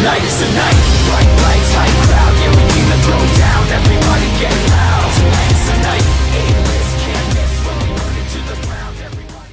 Tonight is the night. Bright lights, high crowd. Yeah, we came to throw down. Everybody get loud. Tonight is the night. A-list can't miss when we burn it to the ground. Everybody.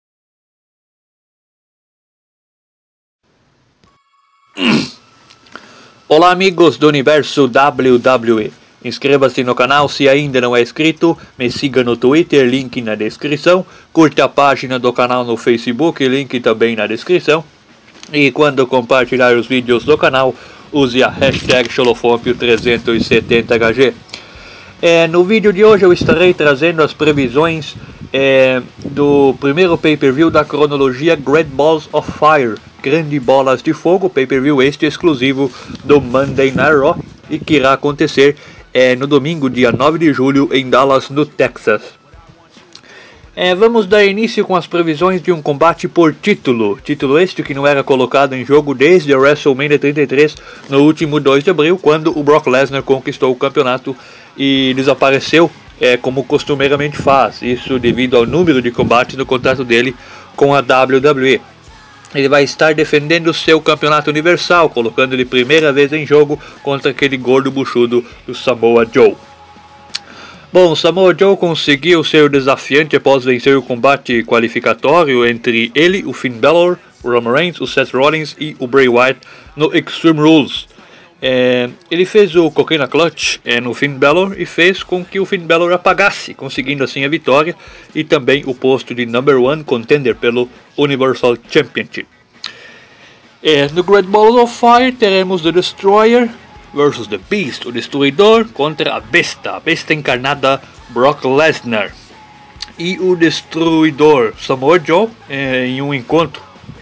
Olá amigos do universo WWE, inscreva-se no canal se ainda não é inscrito, me siga no Twitter, link na descrição, curta a página do canal no Facebook, link também na descrição, e quando compartilhar os vídeos do canal, use a hashtag Xolofópio370HG. No vídeo de hoje eu estarei trazendo as previsões do primeiro pay-per-view da cronologia Great Balls of Fire, Grande Bolas de Fogo, pay-per-view este exclusivo do Monday Night Raw e que irá acontecer no domingo, dia 9 de julho, em Dallas, no Texas. Vamos dar início com as previsões de um combate por título este que não era colocado em jogo desde a WrestleMania 33 no último 2 de abril, quando o Brock Lesnar conquistou o campeonato e desapareceu como costumeiramente faz, isso devido ao número de combates no contrato dele com a WWE. Ele vai estar defendendo seu campeonato universal, colocando ele primeira vez em jogo contra aquele gordo buchudo do Samoa Joe. Bom, Samoa Joe conseguiu ser o desafiante após vencer o combate qualificatório entre ele, o Finn Balor, o Roman Reigns, o Seth Rollins e o Bray Wyatt no Extreme Rules. Ele fez o Cocaine Clutch no Finn Balor e fez com que o Finn Balor apagasse, conseguindo assim a vitória e também o posto de number one contender pelo Universal Championship. No Great Balls of Fire teremos The Destroyer versus The Beast, o Destruidor contra a besta encarnada Brock Lesnar. E o Destruidor Samoa Joe em um encontro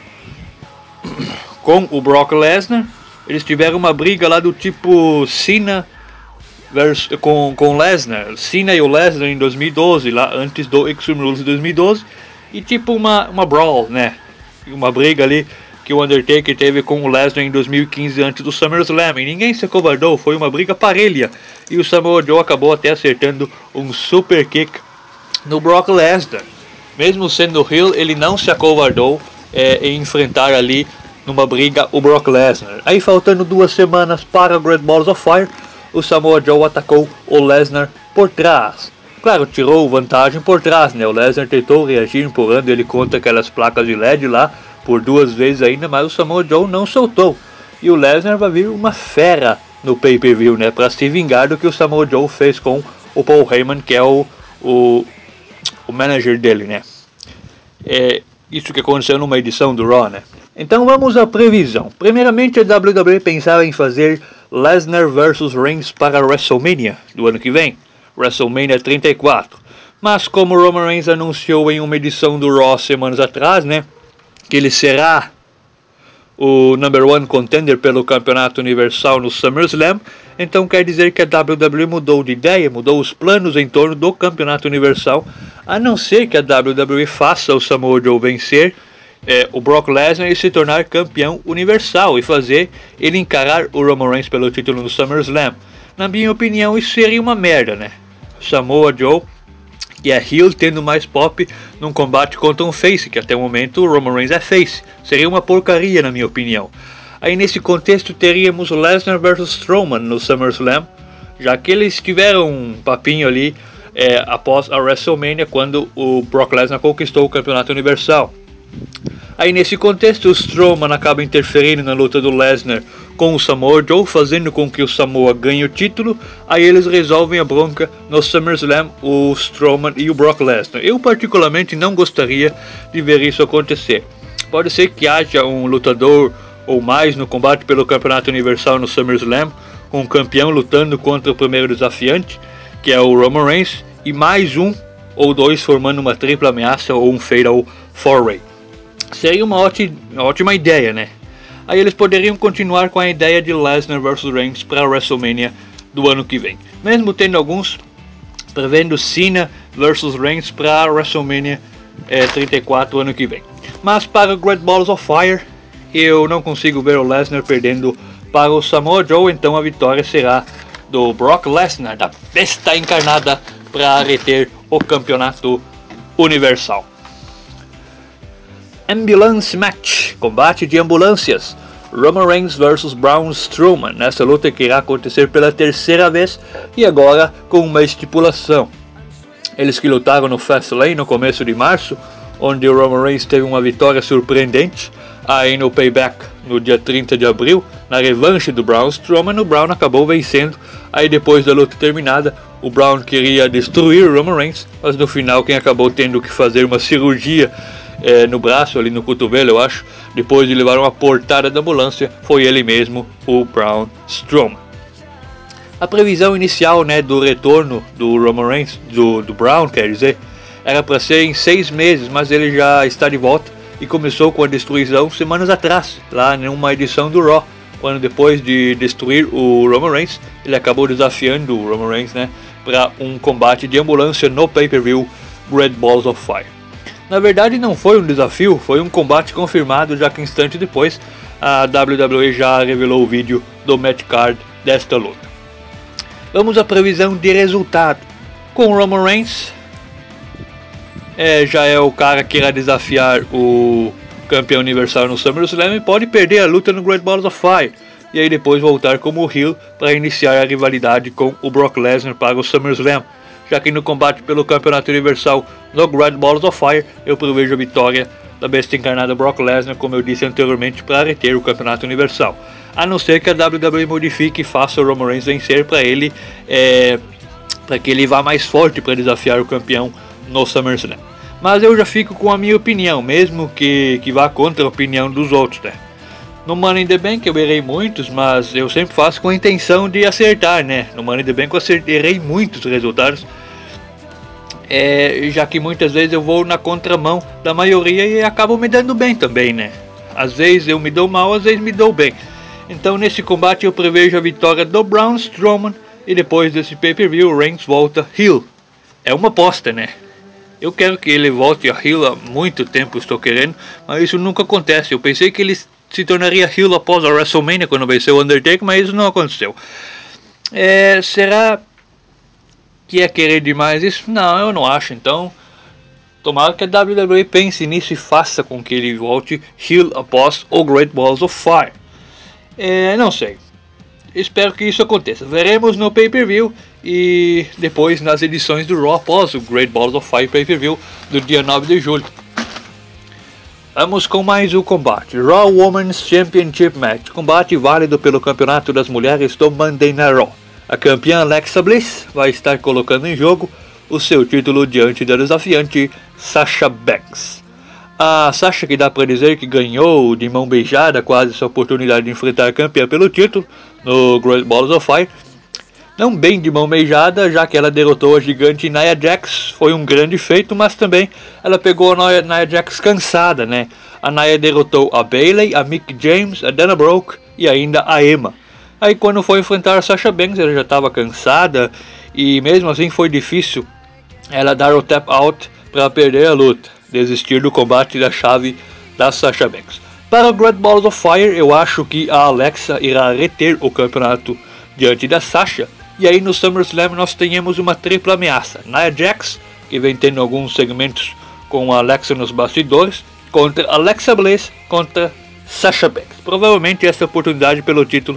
com o Brock Lesnar. Eles tiveram uma briga lá do tipo Cena com Lesnar, Cena e o Lesnar em 2012, lá antes do Extreme Rules de 2012, e tipo uma brawl, né? Uma briga ali que o Undertaker teve com o Lesnar em 2015 antes do SummerSlam, e ninguém se acovardou, foi uma briga parelha, e o Samoa Joe acabou até acertando um super kick no Brock Lesnar. Mesmo sendo heel, ele não se acovardou em enfrentar ali numa briga o Brock Lesnar. Aí, faltando 2 semanas para o Great Balls of Fire, o Samoa Joe atacou o Lesnar por trás. Claro, tirou vantagem por trás, né? O Lesnar tentou reagir empurrando ele contra aquelas placas de LED lá por 2 vezes ainda, mas o Samoa Joe não soltou. E o Lesnar vai vir uma fera no pay-per-view, né? Para se vingar do que o Samoa Joe fez com o Paul Heyman, que é o manager dele, né? Isso que aconteceu numa edição do Raw, né? Então vamos à previsão. Primeiramente, a WWE pensava em fazer Lesnar vs Reigns para a WrestleMania do ano que vem, WrestleMania 34. Mas como Roman Reigns anunciou em uma edição do Raw semanas atrás, né, que ele será o number one contender pelo campeonato universal no SummerSlam, então quer dizer que a WWE mudou de ideia, mudou os planos em torno do campeonato universal, a não ser que a WWE faça o Samoa Joe vencer o Brock Lesnar e se tornar campeão universal e fazer ele encarar o Roman Reigns pelo título no SummerSlam. Na minha opinião, isso seria uma merda, né? Samoa Joe, que é heel, tendo mais pop num combate contra um face, que até o momento o Roman Reigns é face. Seria uma porcaria, na minha opinião. Aí nesse contexto teríamos Lesnar vs Strowman no SummerSlam, já que eles tiveram um papinho ali após a WrestleMania, quando o Brock Lesnar conquistou o campeonato universal. Aí nesse contexto o Strowman acaba interferindo na luta do Lesnar com o Samoa Joe, fazendo com que o Samoa ganhe o título. Aí eles resolvem a bronca no SummerSlam, o Strowman e o Brock Lesnar. Eu particularmente não gostaria de ver isso acontecer. Pode ser que haja um lutador ou mais no combate pelo campeonato universal no SummerSlam, com o campeão lutando contra o primeiro desafiante, que é o Roman Reigns, e mais um ou 2 formando uma tripla ameaça ou um Fatal 4-Way. Seria uma ótima ideia, né? Aí eles poderiam continuar com a ideia de Lesnar vs Reigns para a WrestleMania do ano que vem. Mesmo tendo alguns prevendo Cena vs Reigns para a WrestleMania 34 ano que vem. Mas para o Great Balls of Fire, eu não consigo ver o Lesnar perdendo para o Samoa Joe, então a vitória será do Brock Lesnar, da besta encarnada, para reter o campeonato universal. Ambulance Match, combate de ambulâncias. Roman Reigns vs Braun Strowman, nessa luta que irá acontecer pela terceira vez e agora com uma estipulação. Eles que lutaram no Fastlane no começo de março, onde o Roman Reigns teve uma vitória surpreendente, aí no Payback no dia 30 de abril, na revanche do Braun Strowman, o Braun acabou vencendo. Aí depois da luta terminada, o Braun queria destruir o Roman Reigns, mas no final quem acabou tendo que fazer uma cirurgia no braço, ali no cotovelo eu acho, depois de levar uma portada da ambulância, foi ele mesmo, o Braun Strowman. A previsão inicial, né, do retorno do Roman Reigns, do Braun, quer dizer, era para ser em 6 meses, mas ele já está de volta e começou com a destruição semanas atrás, lá numa edição do Raw, quando depois de destruir o Roman Reigns, ele acabou desafiando o Roman Reigns, né, para um combate de ambulância no pay-per-view Great Balls of Fire. Na verdade não foi um desafio, foi um combate confirmado, já que instante depois a WWE já revelou o vídeo do match card desta luta. Vamos à previsão de resultado. Com o Roman Reigns, já é o cara que irá desafiar o campeão universal no SummerSlam e pode perder a luta no Great Balls of Fire. E aí depois voltar como heel para iniciar a rivalidade com o Brock Lesnar para o SummerSlam. Já que no combate pelo campeonato universal no Great Balls of Fire, eu prevejo a vitória da besta encarnada Brock Lesnar, como eu disse anteriormente, para reter o campeonato universal. A não ser que a WWE modifique e faça o Roman Reigns vencer para ele, para que ele vá mais forte para desafiar o campeão no SummerSlam. Mas eu já fico com a minha opinião, mesmo que vá contra a opinião dos outros, né? No Money in the Bank eu errei muitos, mas eu sempre faço com a intenção de acertar, né? No Money in the Bank eu errei muitos resultados, já que muitas vezes eu vou na contramão da maioria e acabo me dando bem também, né? Às vezes eu me dou mal, às vezes me dou bem. Então nesse combate eu prevejo a vitória do Braun Strowman e depois desse pay-per-view o Reigns volta heel. É uma aposta, né? Eu quero que ele volte a heel há muito tempo, estou querendo, mas isso nunca acontece. Eu pensei que ele se tornaria heel após a WrestleMania quando venceu o Undertaker, mas isso não aconteceu. Será que é querer demais isso? Não, eu não acho. Então, tomara que a WWE pense nisso e faça com que ele volte heel após o Great Balls of Fire. Não sei. Espero que isso aconteça. Veremos no pay-per-view e depois nas edições do Raw após o Great Balls of Fire pay-per-view do dia 9 de julho. Vamos com mais um combate. Raw Women's Championship Match. Combate válido pelo campeonato das mulheres do Monday Night Raw. A campeã Alexa Bliss vai estar colocando em jogo o seu título diante da desafiante Sasha Banks. A Sasha, que dá para dizer que ganhou de mão beijada quase sua oportunidade de enfrentar a campeã pelo título no Great Balls of Fire. Não bem de mão beijada, já que ela derrotou a gigante Nia Jax, foi um grande feito, mas também ela pegou a Nia Jax cansada, né? A Nia derrotou a Bayley, a Mickie James, a Dana Brooke e ainda a Emma. Aí quando foi enfrentar a Sasha Banks, ela já estava cansada e mesmo assim foi difícil ela dar o tap out para perder a luta, desistir do combate da chave da Sasha Banks. Para o Great Balls of Fire, eu acho que a Alexa irá reter o campeonato diante da Sasha. E aí no SummerSlam nós tenhamos uma tripla ameaça. Nia Jax, que vem tendo alguns segmentos com a Alexa nos bastidores, contra Alexa Bliss, contra Sasha Banks. Provavelmente essa oportunidade pelo título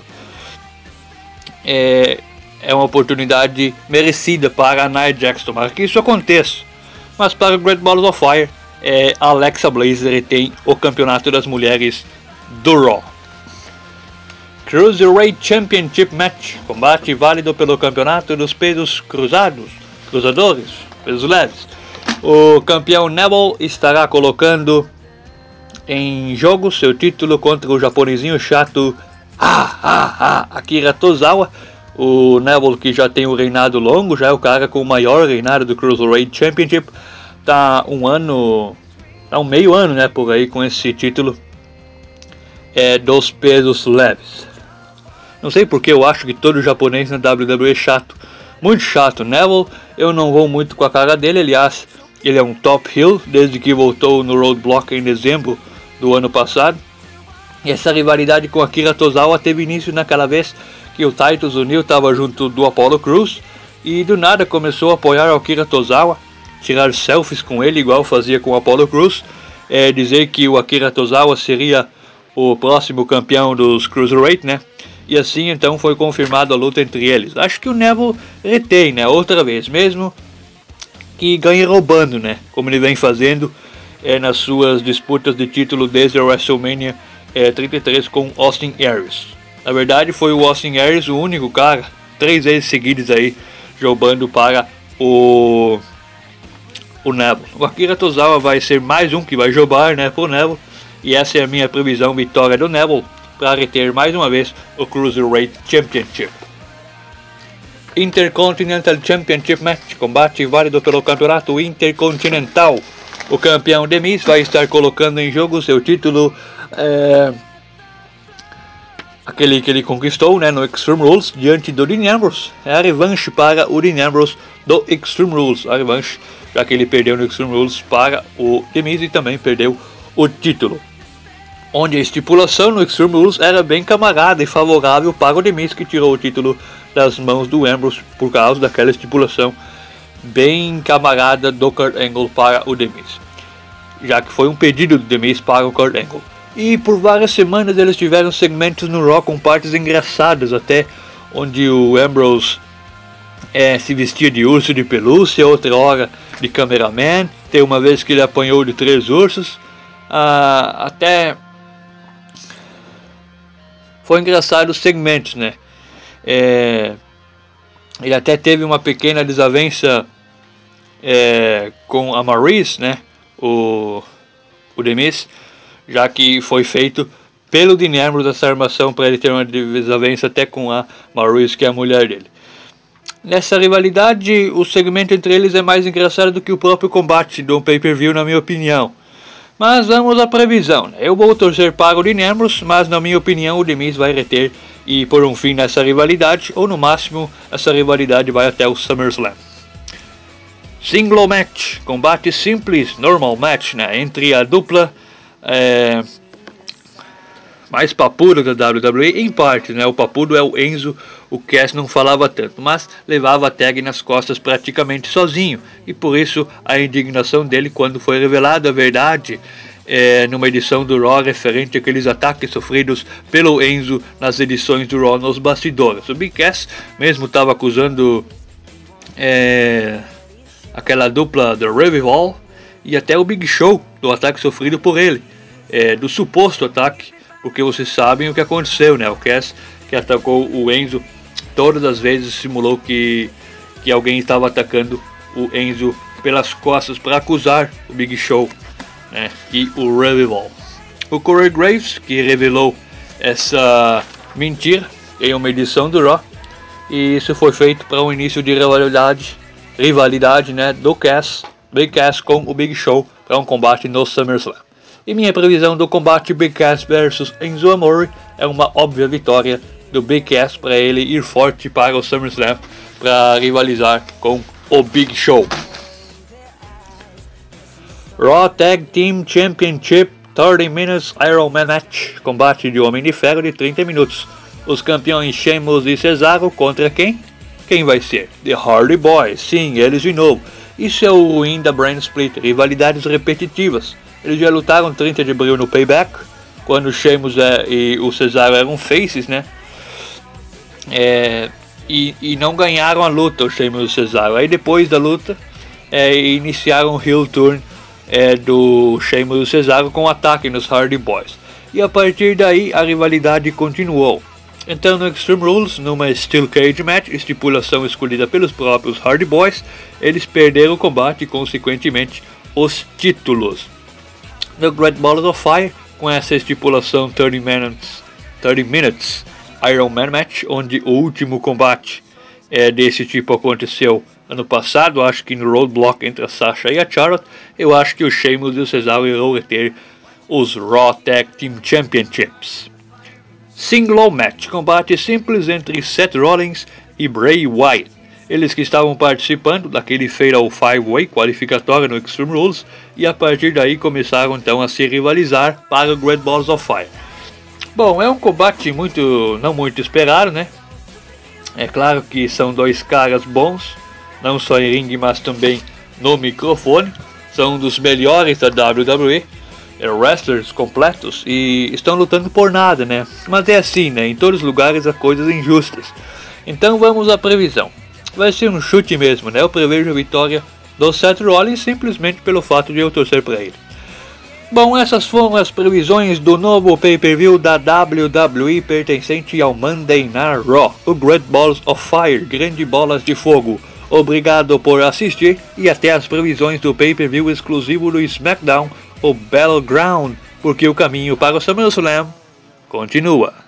é uma oportunidade merecida para a Nia Jax. Tomara que isso aconteça. Mas para o Great Balls of Fire, a Alexa Bliss retém o campeonato das mulheres do Raw. Cruiserweight Championship Match. Combate válido pelo campeonato dos pesos cruzadores, pesos leves. O campeão Neville estará colocando em jogo seu título contra o japonesinho chato Akira Tozawa. O Neville, que já tem um reinado longo, já é o cara com o maior reinado do Cruiserweight Championship. Tá um meio ano, né, por aí com esse título dos pesos leves. Não sei porque eu acho que todo japonês na WWE é chato, muito chato. Neville, eu não vou muito com a cara dele, aliás, ele é um top heel desde que voltou no Roadblock em dezembro do ano passado. E essa rivalidade com Akira Tozawa teve início naquela vez que o Titus O'Neil estava junto do Apollo Crews e do nada começou a apoiar o Akira Tozawa, tirar selfies com ele igual fazia com o Apollo Crews, dizer que o Akira Tozawa seria o próximo campeão dos Cruiserweight, né? E assim então foi confirmada a luta entre eles. Acho que o Neville retém, né? Outra vez, mesmo que ganhe roubando, né? Como ele vem fazendo nas suas disputas de título desde a WrestleMania 33 com Austin Aries. Na verdade foi o Austin Aries o único cara, 3 vezes seguidas aí, roubando para o Neville. O Akira Tozawa vai ser mais um que vai roubar, né, pro Neville. E essa é a minha previsão, vitória do Neville para reter mais uma vez o Cruiserweight Championship. Intercontinental Championship Match, combate válido pelo campeonato intercontinental. O campeão The Miz vai estar colocando em jogo seu título, aquele que ele conquistou, né, no Extreme Rules, diante do Dean Ambrose. É a revanche para o Dean Ambrose do Extreme Rules, a revanche, já que ele perdeu no Extreme Rules para o The Miz e também perdeu o título. Onde a estipulação no Extreme Rules era bem camarada e favorável para o The Miz, que tirou o título das mãos do Ambrose por causa daquela estipulação bem camarada do Kurt Angle para o The Miz, já que foi um pedido do The Miz para o Kurt Angle. E por várias semanas eles tiveram segmentos no Raw com partes engraçadas, até onde o Ambrose se vestia de urso de pelúcia, outra hora de cameraman. Tem uma vez que ele apanhou de 3 ursos. Até foi engraçado os segmentos, né? Ele até teve uma pequena desavença com a Maryse, né? O The Miz, já que foi feito pelo Dean Ambrose essa armação para ele ter uma desavença até com a Maryse, que é a mulher dele. Nessa rivalidade, o segmento entre eles é mais engraçado do que o próprio combate do pay-per-view, na minha opinião. Mas vamos à previsão, né? Eu vou torcer para o Dean Ambrose, mas na minha opinião o The Miz vai reter e pôr um fim nessa rivalidade, ou no máximo essa rivalidade vai até o SummerSlam. Single Match, combate simples, normal match, né? Entre a dupla mais papudo da WWE, em parte, né? O papudo é o Enzo. O Cass não falava tanto, mas levava a tag nas costas praticamente sozinho, e por isso a indignação dele quando foi revelada a verdade numa edição do Raw referente àqueles ataques sofridos pelo Enzo nas edições do Raw nos bastidores. O Big Cass mesmo estava acusando aquela dupla do Revival e até o Big Show do ataque sofrido por ele, do suposto ataque, porque vocês sabem o que aconteceu, né? O Cass, que atacou o Enzo, todas as vezes simulou que alguém estava atacando o Enzo pelas costas para acusar o Big Show, né, e o Revival. O Corey Graves, que revelou essa mentira em uma edição do Raw, e isso foi feito para um início de rivalidade, né, do Big Cass com o Big Show para um combate no SummerSlam. E minha previsão do combate Big Cass vs Enzo Amore é uma óbvia vitória do Big Cass para ele ir forte para o SummerSlam para rivalizar com o Big Show. Raw Tag Team Championship 30 Minutes Iron Man Match, combate de Homem de Ferro de 30 minutos. Os campeões Sheamus e Cesaro contra quem? Quem vai ser? The Hardy Boys, sim, eles de novo. Isso é o ruim da Brand Split, rivalidades repetitivas. Eles já lutaram 30 de abril no Payback, quando o Sheamus e o Cesaro eram faces, né? E não ganharam a luta, o Sheamus e o Cesaro. Aí depois da luta, iniciaram o heel turn do Sheamus e o Cesaro com ataque nos Hardy Boys. E a partir daí a rivalidade continuou. Então no Extreme Rules, numa Steel Cage Match, estipulação escolhida pelos próprios Hardy Boys, eles perderam o combate e consequentemente os títulos. No Great Balls of Fire, com essa estipulação 30 Minutes Iron Man Match, onde o último combate desse tipo aconteceu ano passado, acho que no Roadblock entre a Sasha e a Charlotte, eu acho que o Sheamus e o Cesaro irão reter os Raw Tag Team Championships. Single Match, combate simples entre Seth Rollins e Bray Wyatt. Eles que estavam participando daquele Fatal 5-Way qualificatório no Extreme Rules, e a partir daí começaram então a se rivalizar para o Great Balls of Fire. Bom, é um combate não muito esperado, né? É claro que são dois caras bons, não só em ringue, mas também no microfone. São um dos melhores da WWE. wrestlers completos e estão lutando por nada, né? Mas é assim, né? Em todos os lugares há coisas injustas. Então vamos à previsão. Vai ser um chute mesmo, né? Eu prevejo a vitória do Seth Rollins simplesmente pelo fato de eu torcer para ele. Bom, essas foram as previsões do novo pay-per-view da WWE pertencente ao Monday Night Raw, o Great Balls of Fire, Grande Bolas de Fogo. Obrigado por assistir e até as previsões do pay-per-view exclusivo do SmackDown, o Battleground, porque o caminho para o SummerSlam continua.